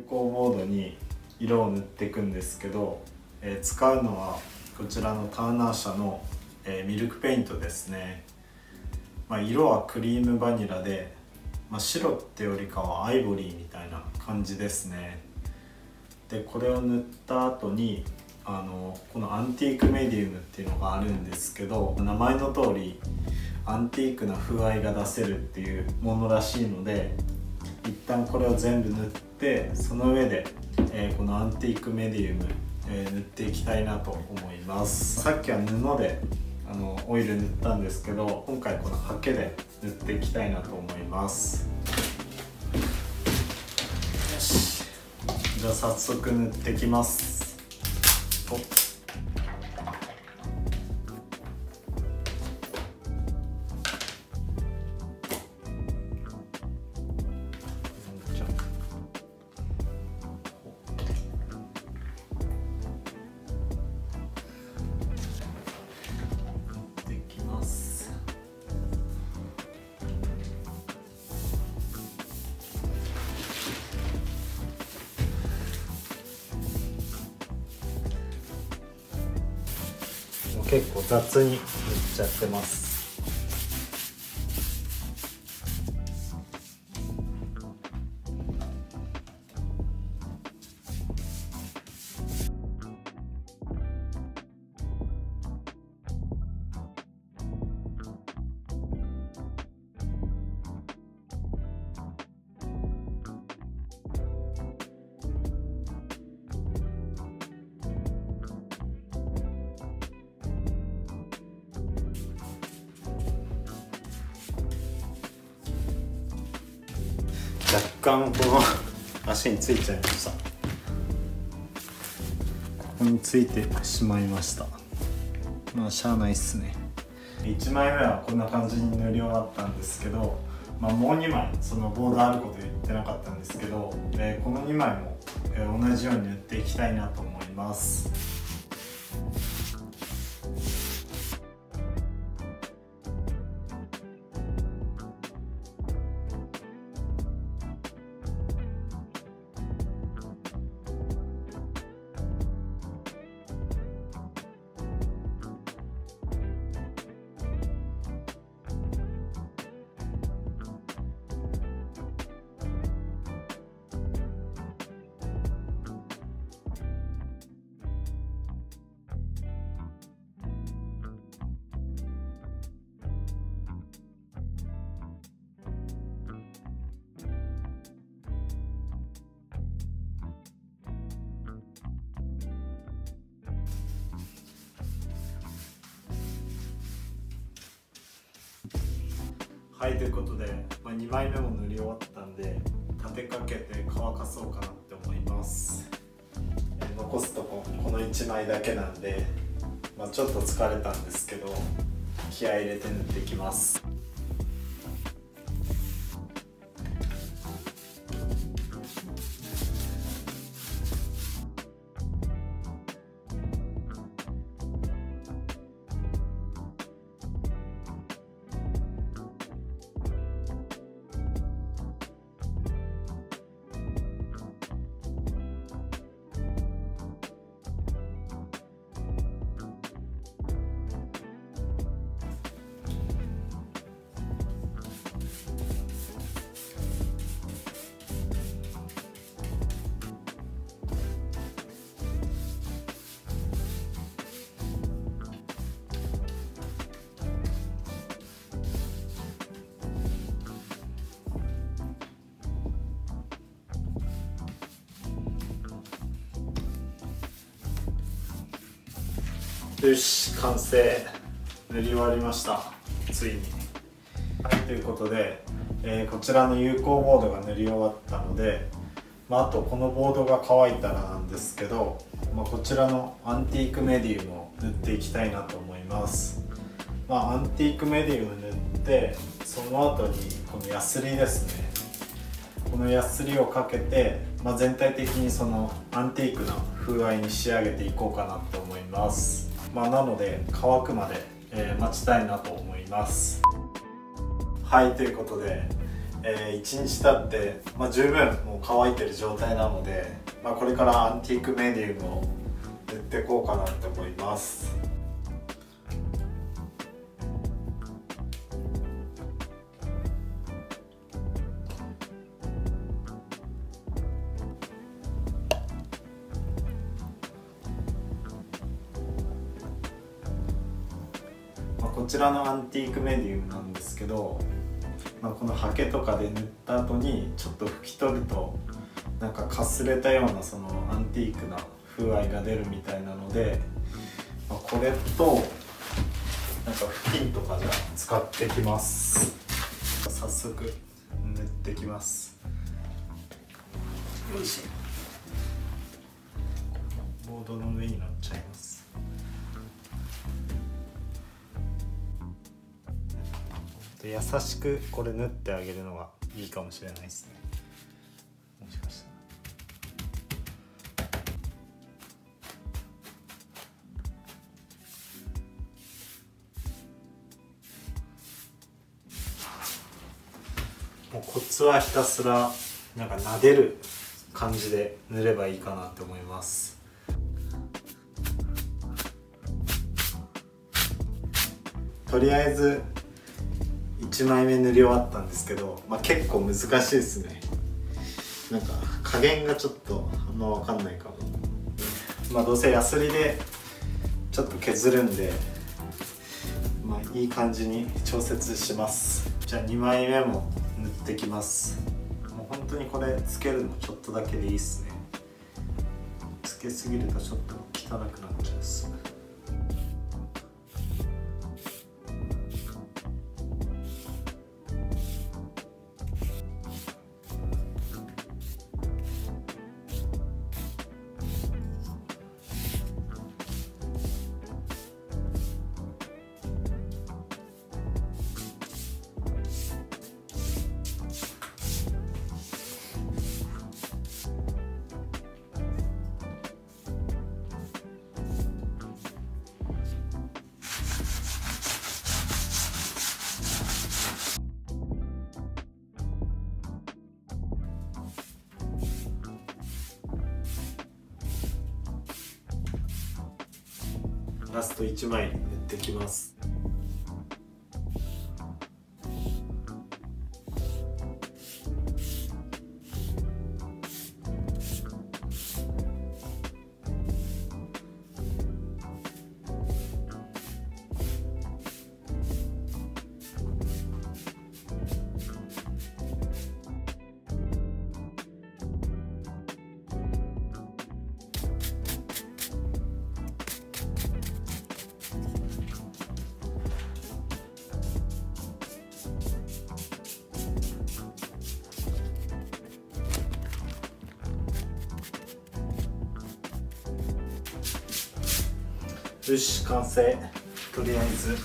光ボードに色を塗っていくんですけど、使うのはこちらのターナー社の、ミルクペイントですね。色はクリームバニラで、白ってよりかはアイボリーみたいな感じですね。でこれを塗った後にこのアンティークメディウムっていうのがあるんですけど、名前の通りアンティークな風合いが出せるっていうものらしいので、一旦これを全部塗って、その上で、このアンティークメディウム、塗っていきたいなと思います。さっきは布でオイル塗ったんですけど、今回このハケで塗っていきたいなと思います。よし、じゃあ早速塗ってきます。結構雑に塗っちゃってます。若干この足についちゃいました。ここについてしまいました。しゃあないっすね。1枚目はこんな感じに塗り終わったんですけど、もう2枚そのボードあること言ってなかったんですけど、この2枚も同じように塗っていきたいなと思います。はい、ということで、2枚目も塗り終わったんで、立てかけて乾かそうかなって思います。残すとこの1枚だけなんで、ちょっと疲れたんですけど、気合い入れて塗っていきます。よし、完成。塗り終わりました、ついに。はい、ということで、こちらの有効ボードが塗り終わったので、あとこのボードが乾いたらなんですけど、こちらのアンティークメディウムを塗っていきたいなと思います。アンティークメディウム塗って、その後にこのヤスリですね。このヤスリをかけて、全体的にそのアンティークな風合いに仕上げていこうかなと思います。なので乾くまで、待ちたいなと思います。はい、ということで、 1日経って、十分もう乾いてる状態なので、これからアンティークメディウムを塗っていこうかなと思います。こちらのアンティークメディウムなんですけど、このハケとかで塗った後にちょっと拭き取るとなんかかすれたようなそのアンティークな風合いが出るみたいなので、これとなんか布巾とかじゃ使ってきます。早速塗ってきます。よいしょ。ボードの上に乗っちゃいます。で優しくこれ縫ってあげるのがいいかもしれないですね。もしかしたらもうコツはひたすらなんか撫でる感じで塗ればいいかなって思います。とりあえず1枚目塗り終わったんですけど、結構難しいですね。なんか加減がちょっとあんま分かんないかも。どうせヤスリでちょっと削るんで、いい感じに調節します。じゃあ2枚目も塗ってきます。もう本当にこれつけるのちょっとだけでいいっすね。つけすぎるとちょっと汚くなっちゃうっす。ラスト1枚塗ってきます。よし、完成。とりあえず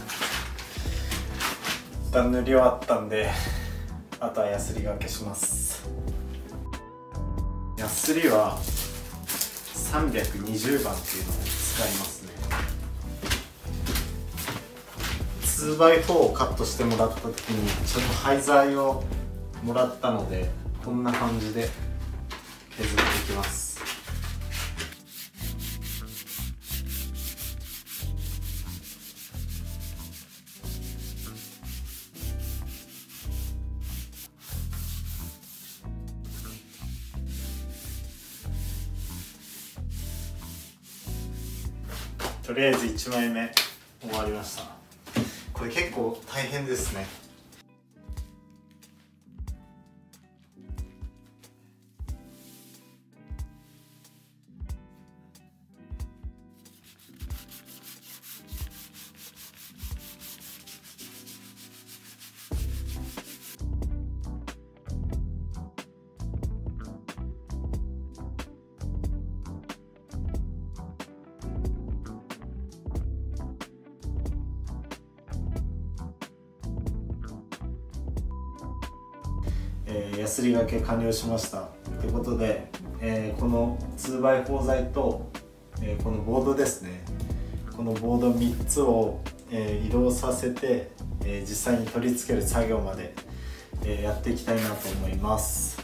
一旦塗り終わったんで、あとはヤスリがけします。ヤスリは320番っていうのを使いますね。 2x4 をカットしてもらった時にちょっと廃材をもらったので、こんな感じで削っていきます。とりあえず1枚目終わりました。これ結構大変ですね。ヤスリがけ完了しましたということで、この 2x4 材と、このボードですね、このボード3つを、移動させて、実際に取り付ける作業までやっていきたいなと思います。